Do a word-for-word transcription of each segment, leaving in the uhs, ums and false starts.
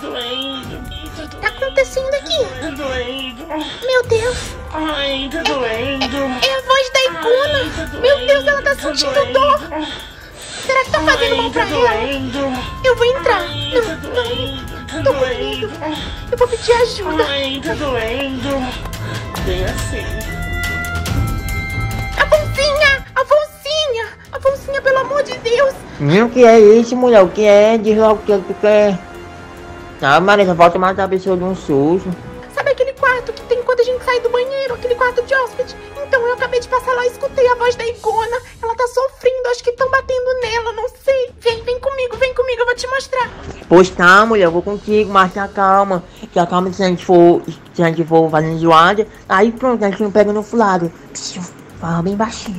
doendo. O que tá acontecendo aqui? Tá doendo. Meu Deus. Ai, tá doendo. É a voz da Icona. Ai, tá Meu doendo, Deus, ela tá tá sentindo doendo. dor. Será que tá fazendo mal pra Ai, tá ela? doendo. Eu vou entrar. Ai, Não, tá doendo. Tá não. Tô com medo. doendo. Eu vou pedir ajuda. Ai, tá doendo. Bem assim. Afonsinha! Afonsinha! Afonsinha, pelo amor de Deus! O que é isso, mulher? O que é? Diz logo o que tu quer. Ah, Maria, só falta matar a pessoa de um susto. Sabe aquele quarto que tem quando a gente sai do banheiro? Aquele quarto de hóspede? Então eu acabei de passar lá e escutei a voz da Icona. Ela tá sofrendo, acho que estão batendo nela, não sei. Vem, vem comigo, vem comigo, eu vou te mostrar. Pois tá, mulher, eu vou contigo, mas te acalma. Te acalma se a gente for, se a gente for fazendo zoada. Aí pronto, a gente não pega no flagra. Fala bem baixinho.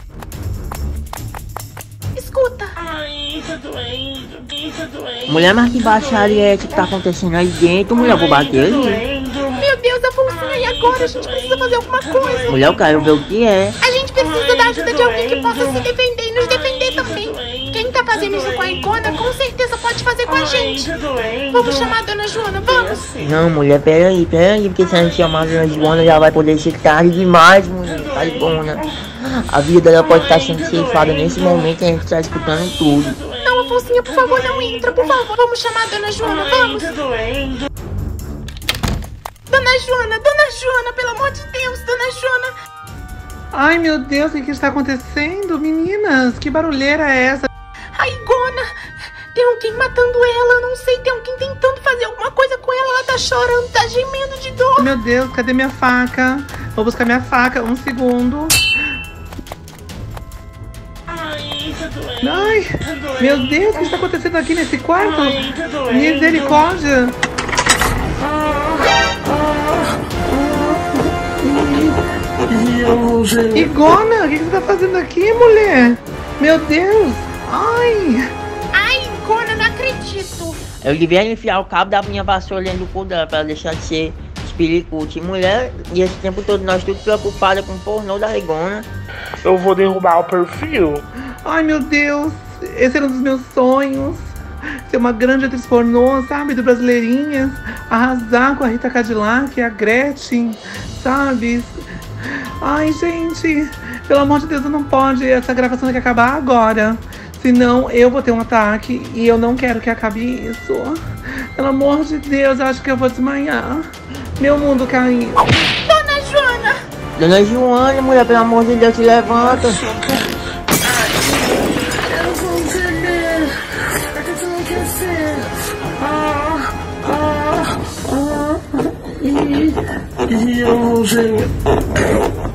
Escuta. Ai, tá doendo. Tá doendo. Mulher, mas que baixaria é essa que tá acontecendo aí dentro, mulher? Eu vou bater ali. Doendo. Meu Deus, Afonsinha, e agora? A gente precisa fazer alguma coisa. Mulher, eu quero ver o que é. A gente precisa da ajuda de alguém que possa se defender e nos defender também. Quem tá fazendo isso com a Icona, com certeza pode fazer com a gente. Tá doendo. Vamos chamar a Dona Joana, vamos? Não, mulher, peraí, peraí, porque se a gente chamar a Dona Joana já vai poder ser tarde demais, mulher. Tá Icona. A vida dela pode estar sendo ceifada nesse momento e a gente tá escutando tudo. Não, Afonsinha, por favor, não entra, por favor. Vamos chamar a Dona Joana, vamos. Tá doendo. Dona Joana, Dona Joana, pelo amor de Deus, Dona Joana. Ai, meu Deus, o que está acontecendo? Meninas, que barulheira é essa? A Icona, tem alguém matando ela, eu não sei, tem alguém tentando fazer alguma coisa com ela, ela tá chorando, tá gemendo de dor. Meu Deus, cadê minha faca? Vou buscar minha faca, um segundo. Ai, tá doendo. Ai, Tá doendo. meu Deus, o que está acontecendo aqui nesse quarto? Ai, tá doendo. Misericórdia. Igona, o que você tá fazendo aqui, mulher? Meu Deus. Ai. Ai, Icona, não acredito. Eu devia enfiar o cabo da minha vassoura dentro do cu dela pra ela deixar de ser espiricute. Mulher, e esse tempo todo nós tudo preocupada com o pornô da Igona. Eu vou derrubar o perfil. Ai, meu Deus. Esse era um dos meus sonhos. Ser uma grande atriz pornô, sabe? Do Brasileirinhas. Arrasar com a Rita Cadillac, a Gretchen, sabe? Ai, gente. Pelo amor de Deus, não pode. Essa gravação tem que acabar agora. Senão eu vou ter um ataque e eu não quero que acabe isso. Pelo amor de Deus, eu acho que eu vou desmaiar. Meu mundo caiu. Dona Joana. Dona Joana, mulher, pelo amor de Deus, se levanta. Eu vou beber. É que tu não quer ser. Ah, ah, ah. E, e eu vou gemer.